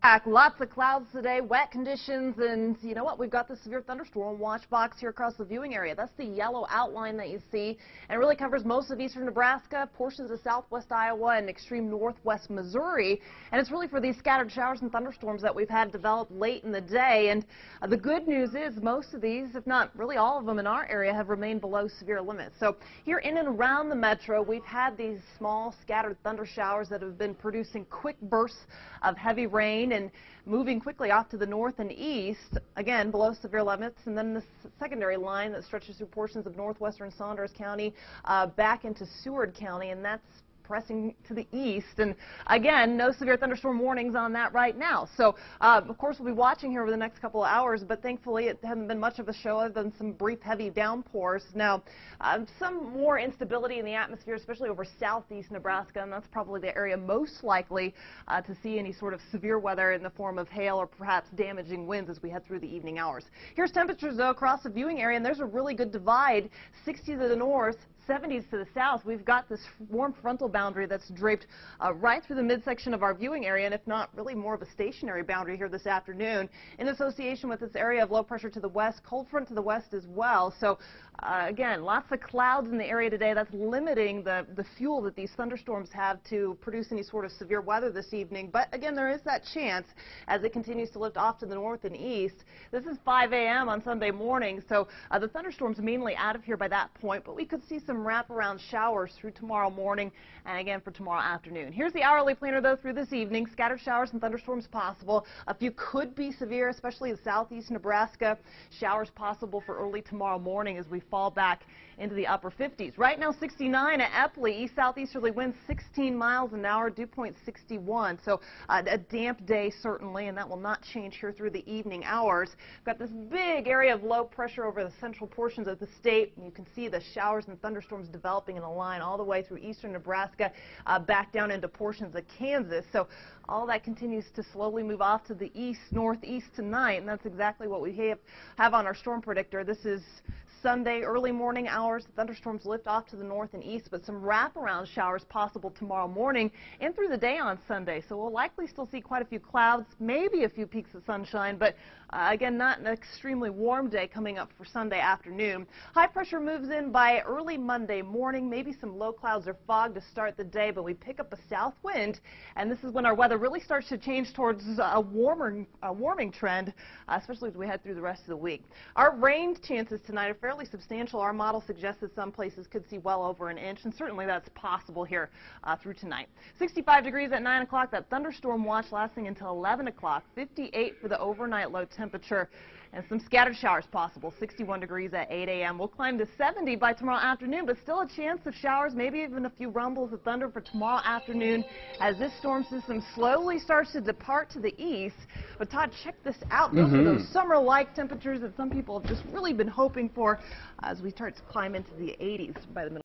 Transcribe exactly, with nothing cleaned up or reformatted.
Back. Lots of clouds today, wet conditions, and you know what? We've got the severe thunderstorm watch box here across the viewing area. That's the yellow outline that you see, and really covers most of eastern Nebraska, portions of southwest Iowa, and extreme northwest Missouri. And it's really for these scattered showers and thunderstorms that we've had develop late in the day. And uh, the good news is most of these, if not really all of them in our area, have remained below severe limits. So here in and around the metro, we've had these small scattered thunder showers that have been producing quick bursts of heavy rain and moving quickly off to the north and east, again below severe limits, and then this secondary line that stretches through portions of northwestern Saunders County uh, back into Seward County, and that's pressing to the east. And again, no severe thunderstorm warnings on that right now. So uh, of course we'll be watching here over the next couple of hours, but thankfully it hasn't been much of a show other than some brief heavy downpours. Now uh, some more instability in the atmosphere, especially over southeast Nebraska, and that's probably the area most likely uh, to see any sort of severe weather in the form of hail or perhaps damaging winds as we head through the evening hours. Here's temperatures though across the viewing area, and there's a really good divide. sixty to the north, seventies to the south. We've got this warm frontal boundary that's draped uh, right through the midsection of our viewing area, and if not really more of a stationary boundary here this afternoon in association with this area of low pressure to the west, cold front to the west as well. So uh, again, lots of clouds in the area today. That's limiting the, the fuel that these thunderstorms have to produce any sort of severe weather this evening. But again, there is that chance as it continues to lift off to the north and east. This is five A M on Sunday morning, so uh, the thunderstorms mainly out of here by that point, but we could see some wraparound showers through tomorrow morning and again for tomorrow afternoon. Here's the hourly planner though through this evening. Scattered showers and thunderstorms possible. A few could be severe, especially in southeast Nebraska. Showers possible for early tomorrow morning as we fall back into the upper fifties. Right now sixty-nine at Epley. East southeasterly winds sixteen miles an hour, dew point sixty-one. So uh, a damp day certainly, and that will not change here through the evening hours. We've got this big area of low pressure over the central portions of the state, and you can see the showers and thunderstorms developing in a line all the way through eastern Nebraska, uh, back down into portions of Kansas. So all that continues to slowly move off to the east, northeast tonight, and that's exactly what we have, have on our storm predictor. This is Sunday, early morning hours. The thunderstorms lift off to the north and east, but some wraparound showers possible tomorrow morning and through the day on Sunday. So we'll likely still see quite a few clouds, maybe a few peaks of sunshine, but uh, again, not an extremely warm day coming up for Sunday afternoon. High pressure moves in by early Monday morning, maybe some low clouds or fog to start the day, but we pick up a south wind, and this is when our weather really starts to change towards a warmer, a warming trend, uh, especially as we head through the rest of the week. Our rain chances tonight are fairly substantial. Our model suggests that some places could see well over an inch, and certainly that's possible here uh, through tonight. sixty-five degrees at nine o'clock. That thunderstorm watch lasting until eleven o'clock. fifty-eight for the overnight low temperature, and some scattered showers possible. sixty-one degrees at eight A M We'll climb to seventy by tomorrow afternoon, but still a chance of showers, maybe even a few rumbles of thunder for tomorrow afternoon as this storm system slowly starts to depart to the east. But Todd, check this out. Those Mm-hmm. are those summer-like temperatures that some people have just really been hoping for as we start to climb into the eighties by the middle.